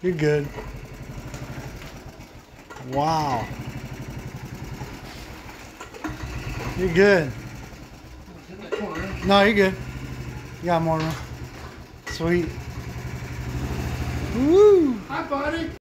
You're good. Wow. You're good. No, you're good. You got more room. Sweet. Woo! Hi, buddy.